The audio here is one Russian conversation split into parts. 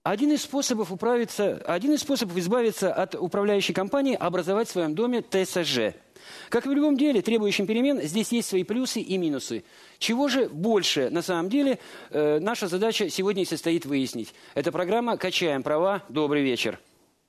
один из способов избавиться от управляющей компании – образовать в своем доме ТСЖ. Как и в любом деле, требующем перемен, здесь есть свои плюсы и минусы. Чего же больше, на самом деле, наша задача сегодня и состоит выяснить. Это программа «Качаем права». Добрый вечер.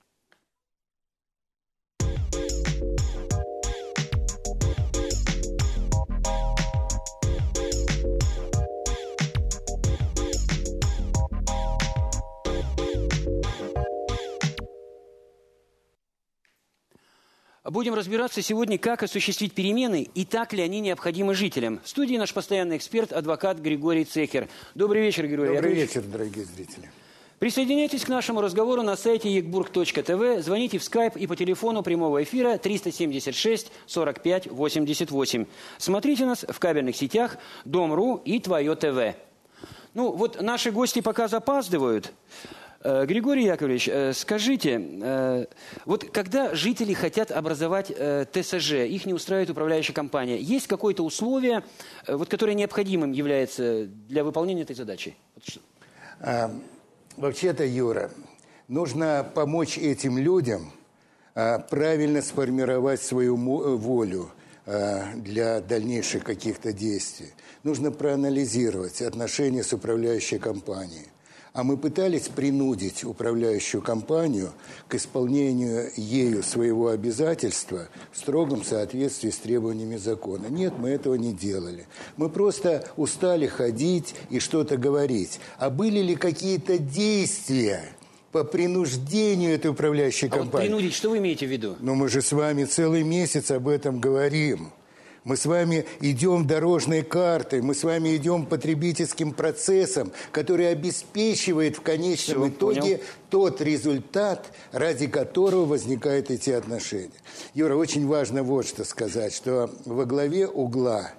Будем разбираться сегодня, как осуществить перемены и так ли они необходимы жителям. В студии наш постоянный эксперт, адвокат Григорий Цехер. Добрый вечер, Григорий. Добрый вечер, дорогие зрители. Присоединяйтесь к нашему разговору на сайте ekburg.tv, звоните в скайп и по телефону прямого эфира 376 45 88. Смотрите нас в кабельных сетях Дом.ру и Твое ТВ. Ну вот наши гости пока запаздывают. Григорий Яковлевич, скажите, вот когда жители хотят образовать ТСЖ, их не устраивает управляющая компания, есть какое-то условие, вот, которое необходимым является для выполнения этой задачи? Вообще-то, Юра, нужно помочь этим людям правильно сформировать свою волю для дальнейших каких-то действий. Нужно проанализировать отношения с управляющей компанией. А мы пытались принудить управляющую компанию к исполнению ею своего обязательства в строгом соответствии с требованиями закона. Нет, мы этого не делали. Мы просто устали ходить и что-то говорить. А были ли какие-то действия по принуждению этой управляющей компании? Вот принудить, что вы имеете в виду? Ну, мы же с вами целый месяц об этом говорим. Мы с вами идем дорожной картой, мы с вами идем потребительским процессом, который обеспечивает в конечном итоге тот результат, ради которого возникают эти отношения. Юра, очень важно вот что сказать, что во главе угла,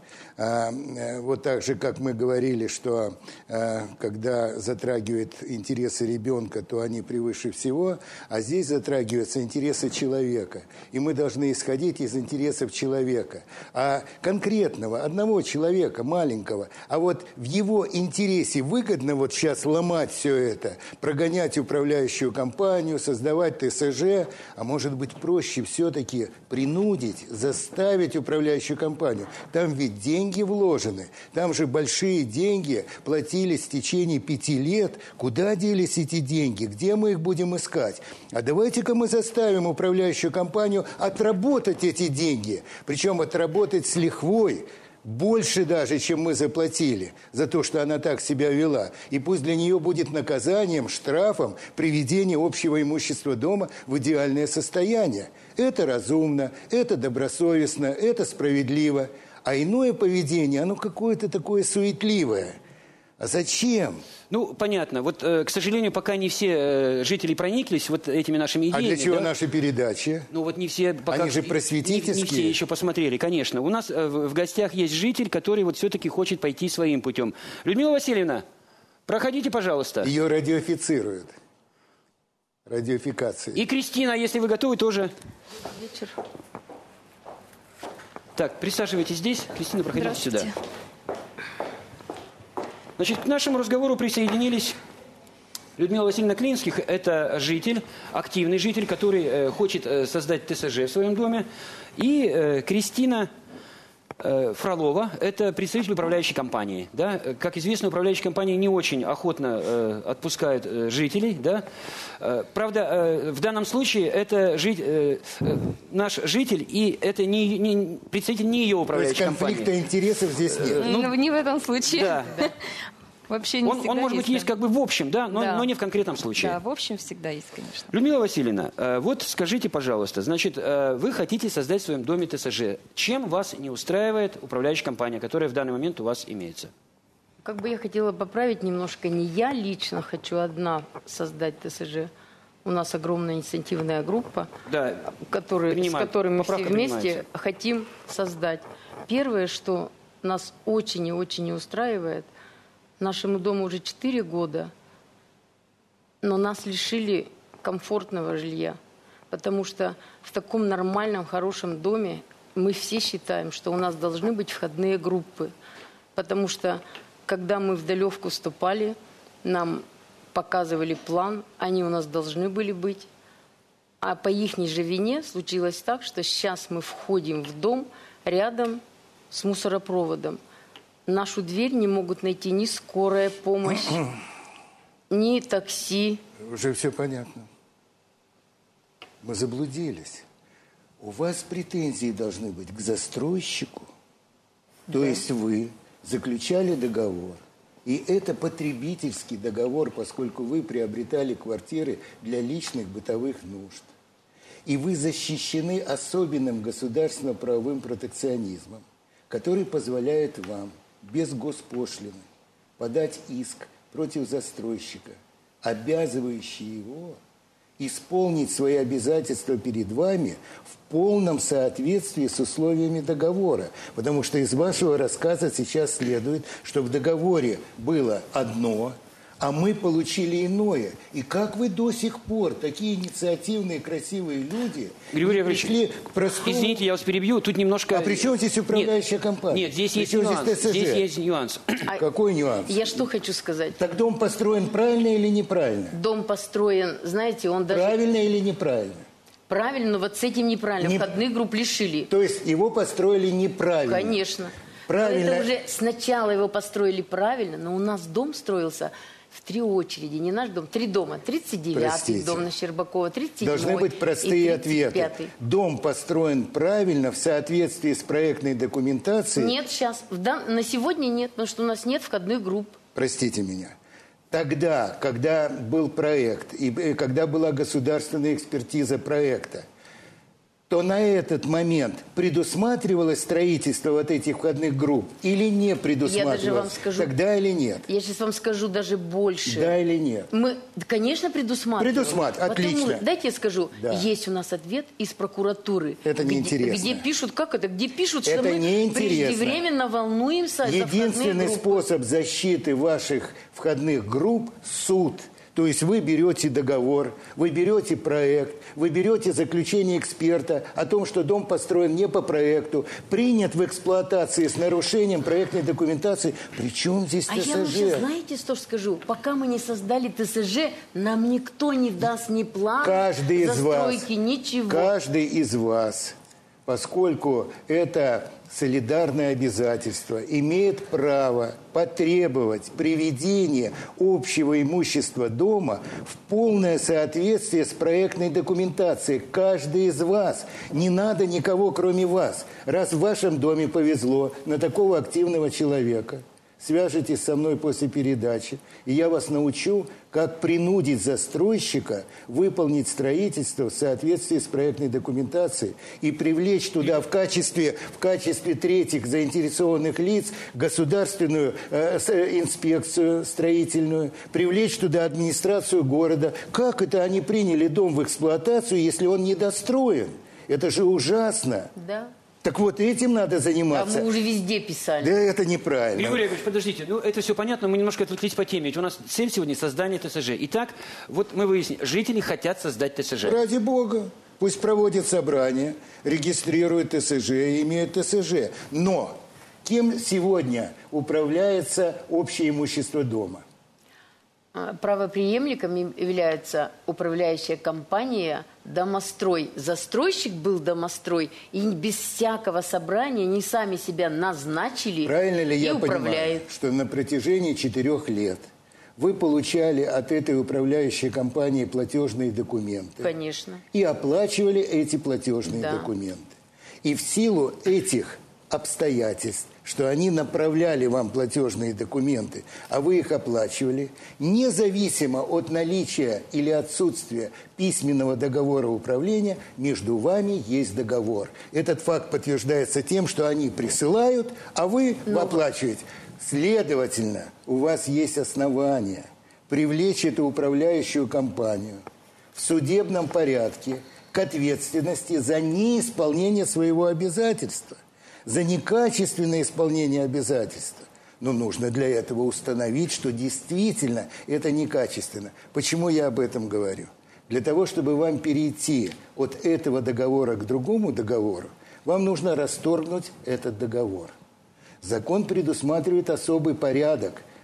вот так же, как мы говорили, что когда затрагивают интересы ребенка, то они превыше всего, а здесь затрагиваются интересы человека. И мы должны исходить из интересов человека. А конкретного, одного человека, маленького, а вот в его интересе выгодно вот сейчас ломать все это, прогонять управляющую компанию, создавать ТСЖ, а может быть проще все-таки принудить, заставить управляющую компанию. Там ведь деньги вложены. Там же большие деньги платились в течение 5 лет. Куда делись эти деньги? Где мы их будем искать? А давайте-ка мы заставим управляющую компанию отработать эти деньги. Причем отработать с лихвой. Больше даже, чем мы заплатили за то, что она так себя вела. И пусть для нее будет наказанием, штрафом приведение общего имущества дома в идеальное состояние. Это разумно, это добросовестно, это справедливо. А иное поведение, оно какое-то такое суетливое. А зачем? Ну, понятно. Вот, к сожалению, пока не все жители прониклись вот этими нашими идеями. А для чего да? Наши передачи? Ну, вот не все пока... Они же просветительские. Не все еще посмотрели, конечно. У нас в гостях есть житель, который вот все-таки хочет пойти своим путем. Людмила Васильевна, проходите, пожалуйста. Ее радиофицируют. Радиофикация. И Кристина, если вы готовы, тоже. Вечер. Так, присаживайтесь здесь. Кристина, проходите сюда. Значит, к нашему разговору присоединились Людмила Васильевна Клинских. Это житель, активный житель, который хочет создать ТСЖ в своем доме. И Кристина Фролова, это представитель управляющей компании. Да? Как известно, управляющие компании не очень охотно отпускают жителей. Да? Правда, в данном случае это наш житель, и это не представитель не ее управляющей компании. Конфликта интересов здесь нет. Не в этом случае. Да. Вообще не всегда он может быть есть как бы в общем, да, но не в конкретном случае. Да, в общем всегда есть, конечно. Людмила Васильевна, вот скажите, пожалуйста, значит, вы хотите создать в своем доме ТСЖ. Чем вас не устраивает управляющая компания, которая в данный момент у вас имеется? Как бы я хотела поправить немножко, не я лично хочу одна создать ТСЖ. У нас огромная инициативная группа, да, с которой мы все вместе хотим создать. Первое, что нас очень и очень не устраивает, нашему дому уже 4 года, но нас лишили комфортного жилья. Потому что в таком нормальном, хорошем доме мы все считаем, что у нас должны быть входные группы. Потому что, когда мы в Далевку вступали, нам показывали план, они у нас должны были быть. А по ихней же вине случилось так, что сейчас мы входим в дом рядом с мусоропроводом. Нашу дверь не могут найти ни скорая помощь, ни такси. Уже все понятно. Мы заблудились. У вас претензии должны быть к застройщику. То есть вы заключали договор. И это потребительский договор, поскольку вы приобретали квартиры для личных бытовых нужд. И вы защищены особенным государственно-правовым протекционизмом, который позволяет вам без госпошлины подать иск против застройщика, обязывающий его исполнить свои обязательства перед вами в полном соответствии с условиями договора. Потому что из вашего рассказа сейчас следует, что в договоре было одно, а мы получили иное. И как вы до сих пор, такие инициативные, красивые люди, Григорий пришли к простому... Извините, я вас перебью, тут немножко... А при чем здесь управляющая компания? Нет, здесь при есть чем нюанс. Здесь ТСЖ? Здесь есть нюанс. Какой нюанс? Я что хочу сказать? Так дом построен правильно или неправильно? Дом построен, знаете, он даже... Правильно или неправильно? Правильно, но вот с этим неправильно. Не- Входных групп лишили. То есть его построили неправильно? Конечно. Правильно. Но это уже сначала его построили правильно, но у нас дом строился в 3 очереди. Не наш дом, 3 дома. 39-й Простите. дом на Щербакова, 37-й Должны быть простые и ответы. 35-й. Дом построен правильно в соответствии с проектной документацией? Нет, сейчас. На сегодня нет, потому что у нас нет входных групп. Простите меня. Тогда, когда был проект и когда была государственная экспертиза проекта, то на этот момент предусматривалось строительство вот этих входных групп или не предусматривалось? Я даже вам скажу. Тогда или нет? Я сейчас вам скажу даже больше. Да или нет? Мы, конечно, предусматриваем. Отлично. Дайте я скажу. Да. Есть у нас ответ из прокуратуры. Это неинтересно. Где пишут, как это? Где пишут, Это что мы неинтересно. преждевременно волнуемся за входные Единственный группы. способ защиты ваших входных групп – суд. То есть вы берете договор, вы берете проект, вы берете заключение эксперта о том, что дом построен не по проекту, принят в эксплуатации с нарушением проектной документации. Причем здесь А ТСЖ? я лучше, знаете, что скажу? Пока мы не создали ТСЖ, нам никто не даст ни план Каждый из вас, застройки, ничего. каждый из вас, поскольку это солидарное обязательство, имеет право потребовать приведения общего имущества дома в полное соответствие с проектной документацией. Каждый из вас. Не надо никого, кроме вас. Раз в вашем доме повезло на такого активного человека, свяжитесь со мной после передачи, и я вас научу, как принудить застройщика выполнить строительство в соответствии с проектной документацией и привлечь туда в качестве третьих заинтересованных лиц государственную инспекцию строительную, привлечь туда администрацию города. Как это они приняли дом в эксплуатацию, если он недостроен? Это же ужасно. Да. Так вот, этим надо А заниматься. мы уже везде писали. Да это неправильно. Григорий Яковлевич, подождите, ну это все понятно, мы немножко отвлеклись по теме. Ведь у нас цель сегодня создание ТСЖ. Итак, вот мы выяснили, жители хотят создать ТСЖ. Ради бога. Пусть проводят собрания, регистрируют ТСЖ и имеют ТСЖ. Но кем сегодня управляется общее имущество дома? Правопреемником является управляющая компания «Домострой». Застройщик был «Домострой», и без всякого собрания они сами себя назначили. Правильно ли и я управляют. понимаю, что на протяжении 4 лет вы получали от этой управляющей компании платежные документы? Конечно. И оплачивали эти платежные Да. документы. И в силу этих обстоятельств, что они направляли вам платежные документы, а вы их оплачивали, независимо от наличия или отсутствия письменного договора управления, между вами есть договор. Этот факт подтверждается тем, что они присылают, а вы оплачиваете. Следовательно, у вас есть основания привлечь эту управляющую компанию в судебном порядке к ответственности за неисполнение своего обязательства, за некачественное исполнение обязательства. Но нужно для этого установить, что действительно это некачественно. Почему я об этом говорю? Для того, чтобы вам перейти от этого договора к другому договору, вам нужно расторгнуть этот договор. Закон предусматривает особый порядок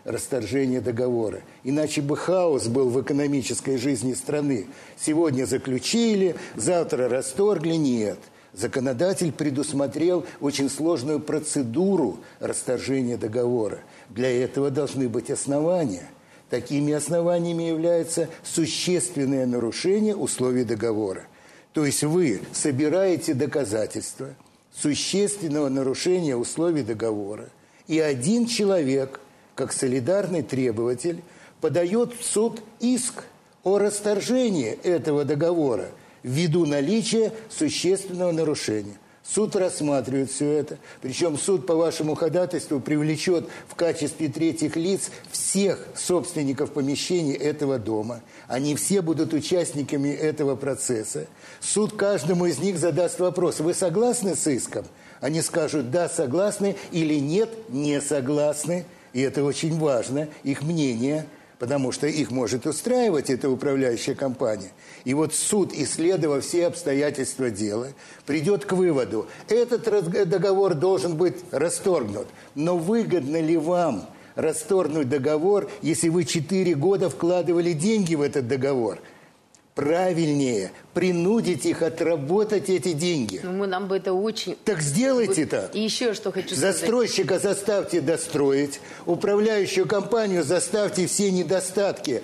расторжения договора. Иначе бы хаос был в экономической жизни страны. Сегодня заключили, завтра расторгли. Нет. Законодатель предусмотрел очень сложную процедуру расторжения договора. Для этого должны быть основания. Такими основаниями являются существенные нарушения условий договора. То есть вы собираете доказательства существенного нарушения условий договора, и один человек, как солидарный требователь, подает в суд иск о расторжении этого договора ввиду наличия существенного нарушения. Суд рассматривает все это. Причем суд по вашему ходатайству привлечет в качестве третьих лиц всех собственников помещений этого дома. Они все будут участниками этого процесса. Суд каждому из них задаст вопрос: вы согласны с иском? Они скажут: да, согласны, или нет, не согласны. И это очень важно, их мнение, потому что их может устраивать эта управляющая компания. И вот суд, исследовав все обстоятельства дела, придет к выводу: этот договор должен быть расторгнут. Но выгодно ли вам расторгнуть договор, если вы 4 года вкладывали деньги в этот договор? Правильнее принудить их отработать эти деньги. Ну, нам бы это очень... Так сделайте так. И еще что хочу сказать. Застройщика заставьте достроить, управляющую компанию заставьте все недостатки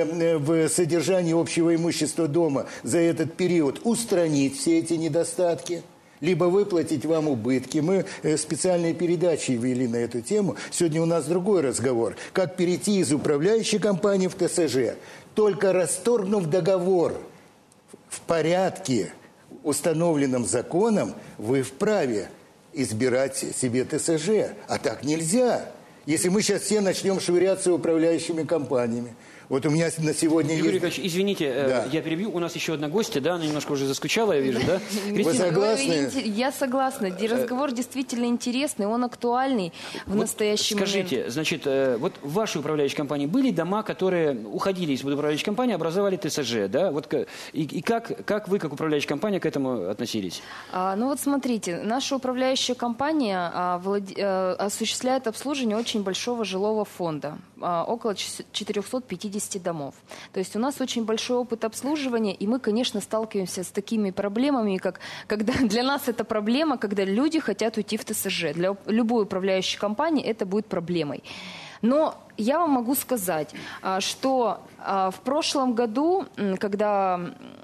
в содержании общего имущества дома за этот период устранить, все эти недостатки, либо выплатить вам убытки. Мы специальные передачи вели на эту тему. Сегодня у нас другой разговор. Как перейти из управляющей компании в ТСЖ. Только расторгнув договор в порядке, установленном законом, вы вправе избирать себе ТСЖ. А так нельзя. Если мы сейчас все начнем швыряться управляющими компаниями. Вот у меня на сегодня Юрий есть... Николаевич, извините, Да. я перебью. У нас еще одна гостья, да, она немножко уже заскучала, я вижу, да? Вы согласны? Я согласна. Разговор действительно интересный, он актуальный в настоящий момент. Скажите, значит, вот в вашей управляющей компании были дома, которые уходили из управляющей компании, образовали ТСЖ, да? Вот, и как вы, как управляющая компания, к этому относились? Ну вот смотрите, наша управляющая компания осуществляет обслуживание очень большого жилого фонда, около 450 домов. То есть у нас очень большой опыт обслуживания, и мы, конечно, сталкиваемся с такими проблемами, как когда для нас это проблема, когда люди хотят уйти в ТСЖ. Для любой управляющей компании это будет проблемой. Но я вам могу сказать, что в прошлом году, когда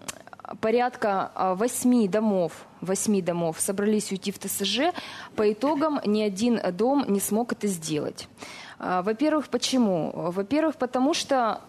порядка 8 домов собрались уйти в ТСЖ, по итогам ни один дом не смог это сделать. Во-первых, почему? Во-первых, потому что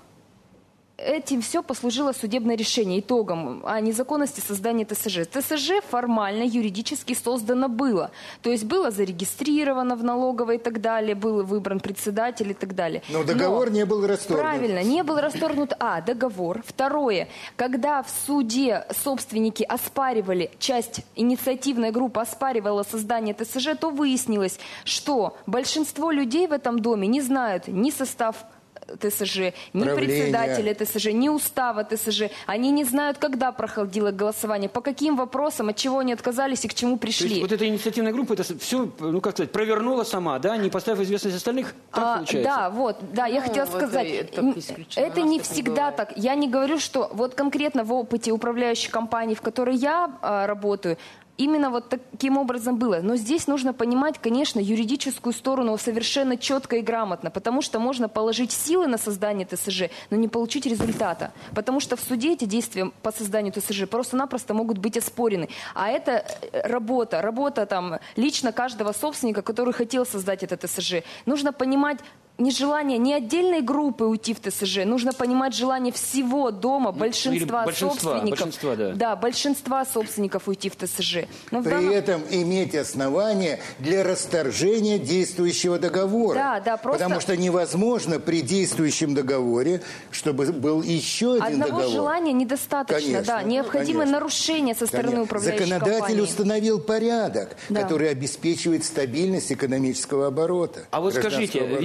этим все послужило судебное решение, итогом о незаконности создания ТСЖ. ТСЖ формально, юридически создано было. То есть было зарегистрировано в налоговой и так далее, был выбран председатель и так далее. Но договор не был расторгнут. Правильно, не был расторгнут, договор. Второе, когда в суде собственники оспаривали, часть инициативной группы оспаривала создание ТСЖ, то выяснилось, что большинство людей в этом доме не знают ни состав ТСЖ, ни председателя ТСЖ, ни устава ТСЖ. Они не знают, когда проходило голосование, по каким вопросам, от чего они отказались и к чему пришли. То есть вот эта инициативная группа, это все, ну как сказать, провернула сама, да, не поставив известность остальных, так получается? Я хотела сказать, это не всегда так. Я не говорю, что вот конкретно в опыте управляющей компании, в которой я работаю, именно вот таким образом было. Но здесь нужно понимать, конечно, юридическую сторону совершенно четко и грамотно, потому что можно положить силы на создание ТСЖ, но не получить результата. Потому что в суде эти действия по созданию ТСЖ просто-напросто могут быть оспорены. А это работа там лично каждого собственника, который хотел создать это ТСЖ. Нужно понимать нежелание не отдельной группы уйти в ТСЖ, нужно понимать желание всего дома, большинства собственников. Большинства собственников уйти в ТСЖ. Но При этом иметь основания для расторжения действующего договора. Потому что невозможно при действующем договоре, чтобы был еще один договор. Одного желания недостаточно. Необходимо нарушение со стороны управляющей компании. Законодатель установил порядок, который обеспечивает стабильность экономического оборота. А вот скажите, ведь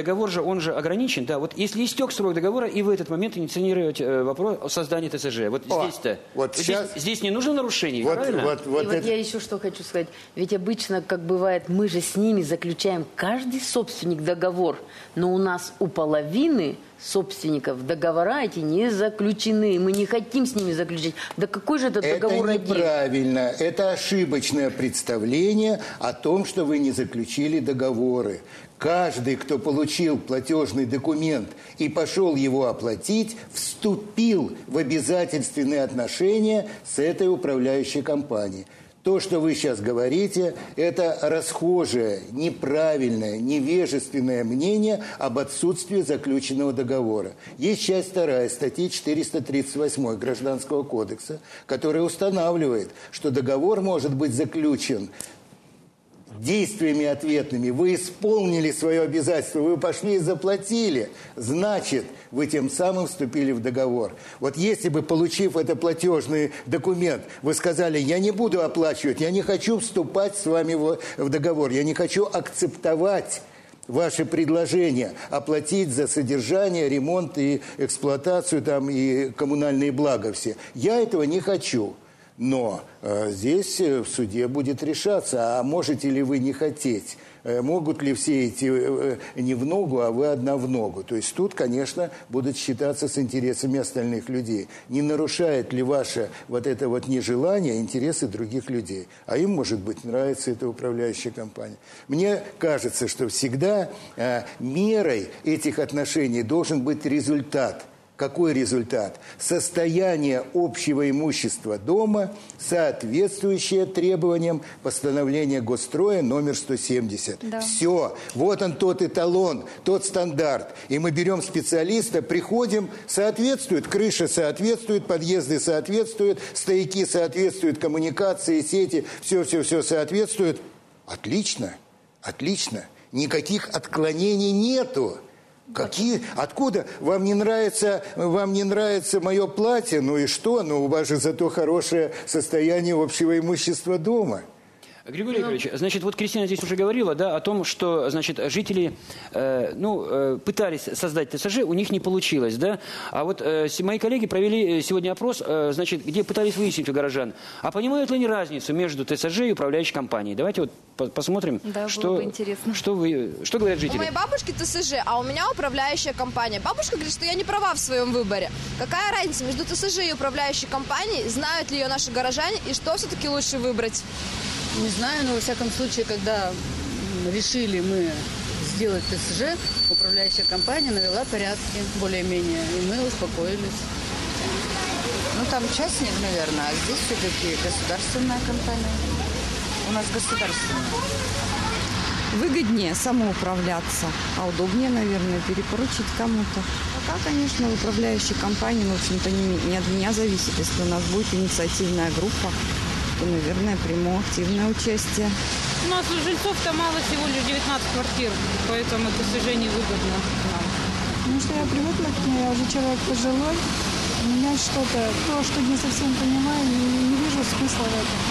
договор же, он же ограничен, да, вот если истек срок договора, и в этот момент инициируете вопрос о создании ТСЖ, вот здесь-то, вот здесь не нужно нарушений, правильно? Вот я еще что хочу сказать, ведь обычно, как бывает, мы же с ними заключаем каждый собственник договор, но у нас у половины собственников договора эти не заключены. Мы не хотим с ними заключить. Да какой же этот договор один? Это неправильно. Это ошибочное представление о том, что вы не заключили договоры. Каждый, кто получил платежный документ и пошел его оплатить, вступил в обязательственные отношения с этой управляющей компанией. То, что вы сейчас говорите, это расхожее, неправильное, невежественное мнение об отсутствии заключенного договора. Есть часть 2 статьи 438 Гражданского кодекса, которая устанавливает, что договор может быть заключен действиями ответными. Вы исполнили свое обязательство, вы пошли и заплатили. Значит, вы тем самым вступили в договор. Вот если бы, получив этот платежный документ, вы сказали, я не буду оплачивать, я не хочу вступать с вами в договор, я не хочу акцептовать ваше предложение оплатить за содержание, ремонт и эксплуатацию там, и коммунальные блага все. Я этого не хочу. Но здесь в суде будет решаться, а можете ли вы не хотеть, могут ли все эти не в ногу, а вы одна в ногу. То есть тут, конечно, будут считаться с интересами остальных людей. Не нарушает ли ваше вот это вот нежелание интересы других людей? А им, может быть, нравится эта управляющая компания. Мне кажется, что всегда мерой этих отношений должен быть результат. Какой результат? Состояние общего имущества дома, соответствующее требованиям постановления Госстроя номер 170. Да. Все. Вот он тот эталон, тот стандарт. И мы берем специалиста, приходим, соответствует, крыша соответствует, подъезды соответствуют, стояки соответствуют, коммуникации, сети, все соответствует. Отлично, отлично. Никаких отклонений нету. Какие? Откуда? Вам не нравится мое платье? Ну и что? Ну у вас же зато хорошее состояние общего имущества дома. Григорий Григорьевич, значит, вот Кристина здесь уже говорила, да, о том, что, значит, жители, пытались создать ТСЖ, у них не получилось, да, а вот мои коллеги провели сегодня опрос, значит, где пытались выяснить у горожан, а понимают ли они разницу между ТСЖ и управляющей компанией? Давайте вот посмотрим, да, что говорят жители. У моей бабушки ТСЖ, а у меня управляющая компания. Бабушка говорит, что я не права в своем выборе. Какая разница между ТСЖ и управляющей компанией? Знают ли ее наши горожане и что все-таки лучше выбрать? Не знаю, но во всяком случае, когда решили мы сделать ТСЖ, управляющая компания навела порядки более-менее, и мы успокоились. Ну, там частник, наверное, а здесь все-таки государственная компания. У нас государственная. Выгоднее самоуправляться, а удобнее, наверное, перепоручить кому-то. Пока, конечно, управляющей компании, в общем-то, не от меня зависит. Если у нас будет инициативная группа, то, наверное, приму активное участие. У нас у жильцов-то мало, всего лишь 19 квартир, поэтому ТСЖ невыгодно нам. Потому что я привыкла к ней, я уже человек пожилой. Менять что-то, то, что не совсем понимаю, не вижу смысла в этом.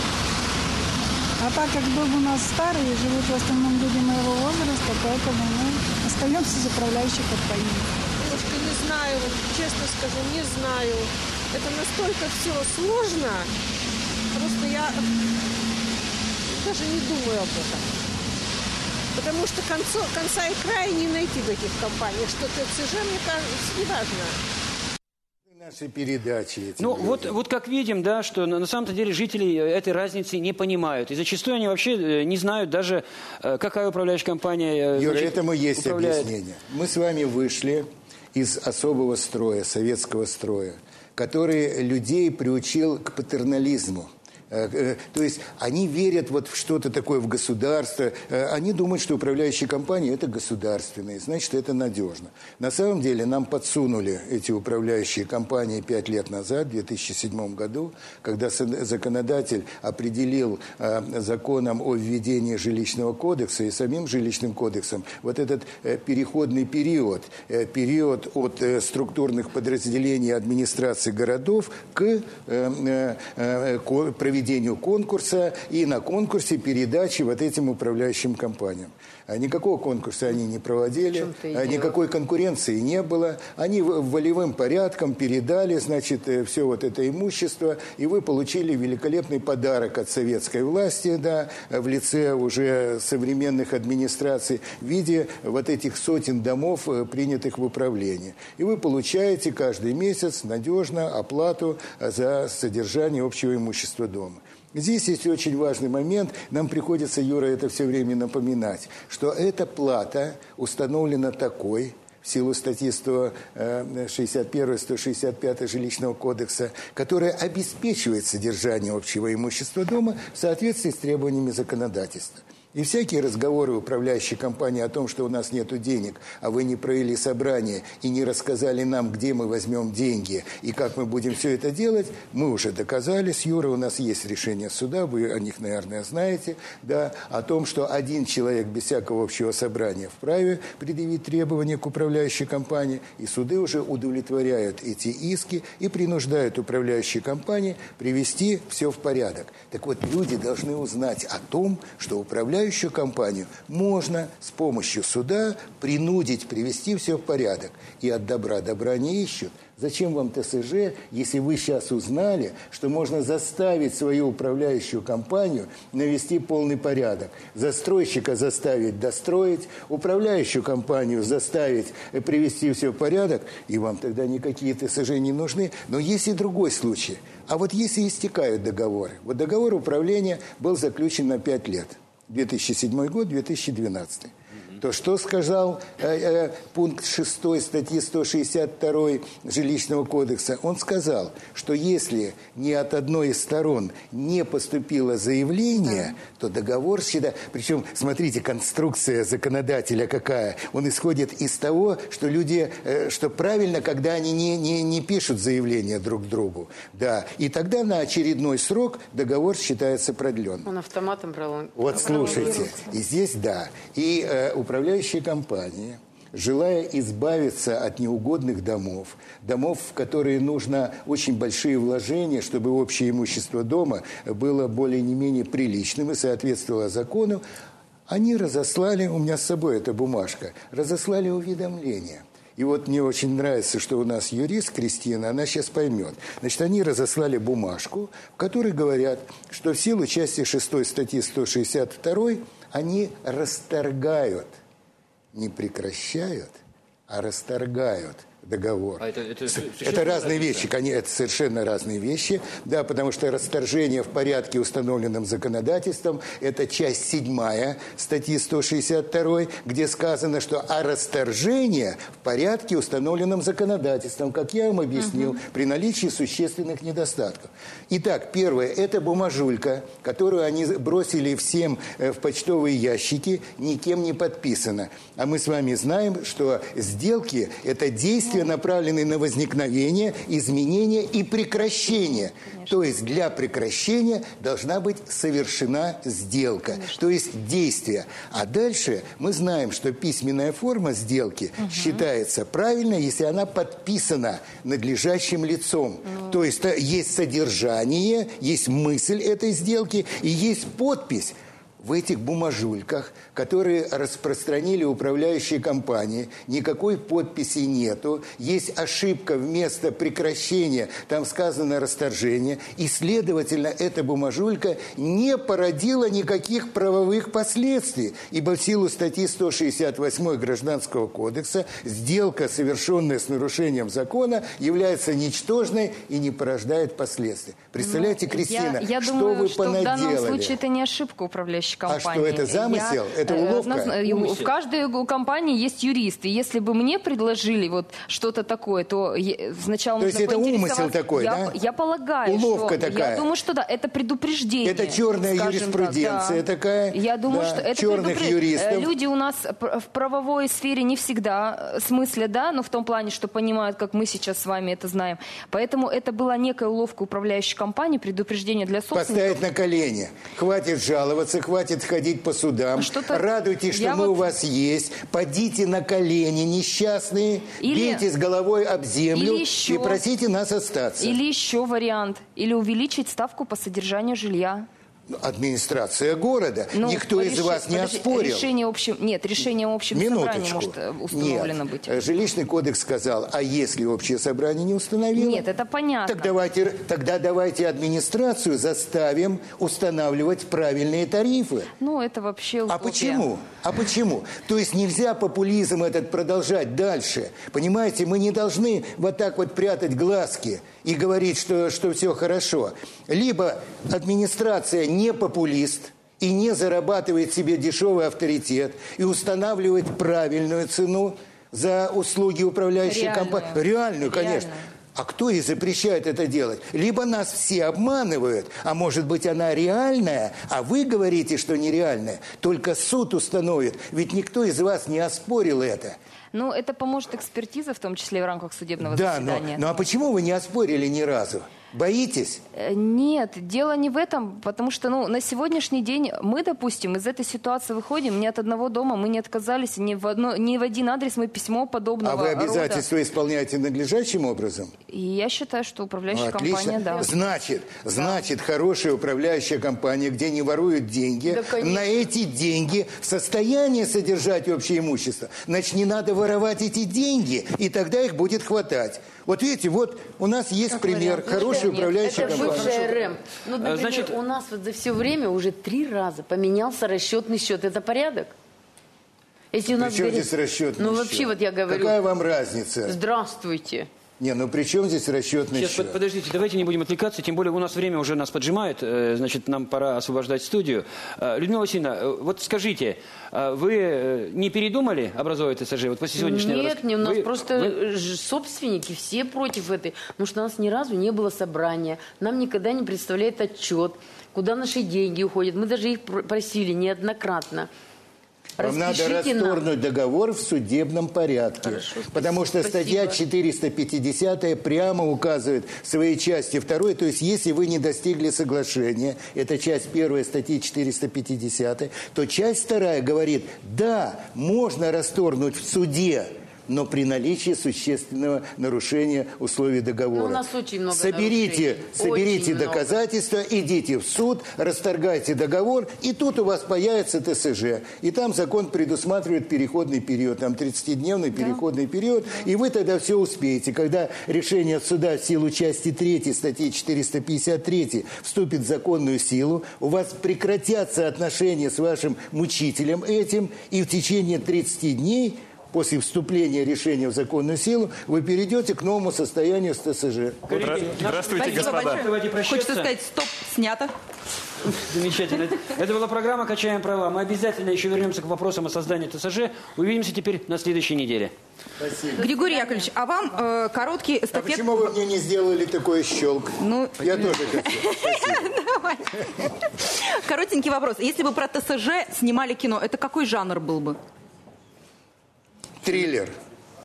А так как дом у нас старый, живут в основном люди моего возраста, поэтому мы остаемся с управляющей компанией. Немножко не знаю, честно скажу, не знаю. Это настолько все сложно. Просто я даже не думаю об этом. Потому что конца и края не найти в этих компаниях. Что ТСЖ, мне кажется, не важно. Наши передачи. Ну, вот как видим, да, что на самом-то деле жители этой разницы не понимают. И зачастую они вообще не знают даже, какая управляющая компания Юра, этому есть управляет. объяснение. Мы с вами вышли из особого строя, советского строя, который людей приучил к патернализму. То есть они верят вот в что-то такое, в государство. Они думают, что управляющие компании – это государственные, значит, это надежно. На самом деле нам подсунули эти управляющие компании 5 лет назад, в 2007 году, когда законодатель определил законом о введении жилищного кодекса и самим жилищным кодексом вот этот переходный период от структурных подразделений администрации городов к проведению проведению конкурса и на конкурсе передачи вот этим управляющим компаниям. Никакого конкурса они не проводили, никакой конкуренции не было. Они волевым порядком передали, значит, все вот это имущество, и вы получили великолепный подарок от советской власти, да, в лице уже современных администраций, в виде вот этих сотен домов, принятых в управление. И вы получаете каждый месяц надежно оплату за содержание общего имущества дома. Здесь есть очень важный момент, нам приходится, Юра, это все время напоминать, что эта плата установлена такой, в силу статьи 161-165 Жилищного кодекса, которая обеспечивает содержание общего имущества дома в соответствии с требованиями законодательства. И всякие разговоры управляющей компании о том, что у нас нет денег, а вы не провели собрание и не рассказали нам, где мы возьмем деньги и как мы будем все это делать, мы уже доказали с Юрой, у нас есть решение суда, вы о них, наверное, знаете, да, о том, что один человек без всякого общего собрания вправе предъявить требования к управляющей компании, и суды уже удовлетворяют эти иски и принуждают управляющие компании привести все в порядок. Так вот, люди должны узнать о том, что управляющую компанию можно с помощью суда принудить привести все в порядок. И от добра добра не ищут. Зачем вам ТСЖ, если вы сейчас узнали, что можно заставить свою управляющую компанию навести полный порядок? Застройщика заставить достроить, управляющую компанию заставить привести все в порядок, и вам тогда никакие ТСЖ не нужны. Но есть и другой случай. А вот если истекают договоры. Вот договор управления был заключен на 5 лет. 2007 год, 2012. То что сказал пункт 6 статьи 162 Жилищного кодекса? Он сказал, что если ни от одной из сторон не поступило заявление, то договор считается... Причем, смотрите, конструкция законодателя какая. Он исходит из того, что люди... Что правильно, когда они не пишут заявление друг другу. Да. И тогда на очередной срок договор считается продленным. Он автоматом брал. Вот слушайте. И здесь, да. И управляющие компании, желая избавиться от неугодных домов, в которые нужно очень большие вложения, чтобы общее имущество дома было более не менее приличным и соответствовало закону, они разослали, у меня с собой эта бумажка, разослали уведомления. И вот мне очень нравится, что у нас юрист Кристина, она сейчас поймет. Значит, они разослали бумажку, в которой говорят, что в силу части 6 статьи 162 они расторгают, не прекращают, а расторгают договор. Это разные вещи, это совершенно разные вещи, да, потому что расторжение в порядке, установленном законодательством, это часть 7 статьи 162, где сказано, что расторжение в порядке, установленном законодательством, как я вам объяснил, при наличии существенных недостатков. Итак, первое, это бумажулька, которую они бросили всем в почтовые ящики, никем не подписана. А мы с вами знаем, что сделки – это действия, направленные на возникновение, изменение и прекращение. Конечно. То есть для прекращения должна быть совершена сделка, то есть действие. А дальше мы знаем, что письменная форма сделки считается правильной, если она подписана надлежащим лицом. То есть есть содержание, есть мысль этой сделки и есть подпись. В этих бумажульках, которые распространили управляющие компании, никакой подписи нету, есть ошибка вместо прекращения, там сказано расторжение, и, следовательно, эта бумажулька не породила никаких правовых последствий, ибо в силу статьи 168 Гражданского кодекса сделка, совершенная с нарушением закона, является ничтожной и не порождает последствий. Представляете, Кристина, я что думаю, вы что понаделали? в данном случае это не ошибка управляющей компании. А что, это замысел? Это уловка? В каждой компании есть юрист. И если бы мне предложили вот что-то такое, то сначала нужно поинтересоваться. То есть это умысел такой, да? Я полагаю, уловка что... такая. Я думаю, что да, это предупреждение. Это черная юриспруденция такая. Я думаю, что это черных юристов. Люди у нас в правовой сфере не всегда смысле, да, но в том плане, что понимают, как мы сейчас с вами это знаем. Поэтому это была некая уловка управляющей компании, предупреждение для собственников. Поставить на колени. Хватит жаловаться, хватит хватит ходить по судам. Радуйтесь, что мы у вас есть. Подите на колени, несчастные, бейтесь головой об землю и просите нас остаться. Или еще вариант. Или увеличить ставку по содержанию жилья. Администрация города. Никто из вас не оспорил. Решение общим собранием может установлено быть. Жилищный кодекс сказал, а если общее собрание не установило? Нет, это понятно. Тогда давайте администрацию заставим устанавливать правильные тарифы. Ну, это вообще утопия. А почему? То есть нельзя популизм этот продолжать дальше. Понимаете, мы не должны вот так вот прятать глазки и говорить, что все хорошо. Либо администрация не популист и не зарабатывает себе дешевый авторитет и устанавливает правильную цену за услуги управляющей компании. Реальную, конечно. А кто и запрещает это делать? Либо нас все обманывают, а может быть она реальная, а вы говорите, что нереальная. Только суд установит, ведь никто из вас не оспорил это. Ну, это поможет экспертиза, в том числе в рамках судебного заседания. Да, но а почему вы не оспорили ни разу? Боитесь? Нет, дело не в этом, потому что на сегодняшний день мы, допустим, из этой ситуации выходим, ни от одного дома мы не отказались, ни в один адрес мы письмо подобного рода. А вы обязательства исполняете надлежащим образом? И я считаю, что управляющая компания, да. Значит, хорошая управляющая компания, где не воруют деньги, на эти деньги в состоянии содержать общее имущество. Значит, не надо воровать эти деньги, и тогда их будет хватать. Вот видите, вот у нас есть пример хорошей управляющей компании. Это бывшая РЭМ. Ну, например, у нас вот за все время уже 3 раза поменялся расчетный счет. Это порядок? Если у нас при чем здесь расчетный счет? Ну, вообще, вот я говорю... Какая вам разница? Здравствуйте. Не, ну при чем здесь расчетный счет? Подождите, давайте не будем отвлекаться, тем более у нас время уже нас поджимает, значит, нам пора освобождать студию. Людмила Васильевна, вот скажите, вы не передумали образовывать ТСЖ вот после сегодняшнего разговора? Нет, у нас просто собственники все против этой, потому что у нас ни разу не было собрания, нам никогда не представляет отчет, куда наши деньги уходят, мы даже их просили неоднократно. Вам надо расторгнуть договор в судебном порядке. Хорошо, потому что статья 450 прямо указывает в своей части 2, то есть если вы не достигли соглашения, это часть 1 статьи 450, то часть 2 говорит, да, можно расторгнуть в суде, но при наличии нарушения условий договора. Ну, у нас очень много соберите доказательства, идите в суд, расторгайте договор, и тут у вас появится ТСЖ. И там закон предусматривает переходный период, там 30-дневный переходный период, и вы тогда все успеете. Когда решение суда в силу части 3 статьи 453 вступит в законную силу, у вас прекратятся отношения с вашим мучителем этим, и в течение 30 дней после вступления решения в законную силу, вы перейдете к новому состоянию с ТСЖ. Здравствуйте, господа. Хочется сказать, стоп, снято. Замечательно. Это была программа «Качаем права». Мы обязательно еще вернемся к вопросам о создании ТСЖ. Увидимся теперь на следующей неделе. Спасибо. Григорий Яковлевич, а вам короткий эстафет... А почему вы мне не сделали такой щелк? Я тоже хочу. Давай. Коротенький вопрос. Если бы про ТСЖ снимали кино, это какой жанр был бы? Триллер.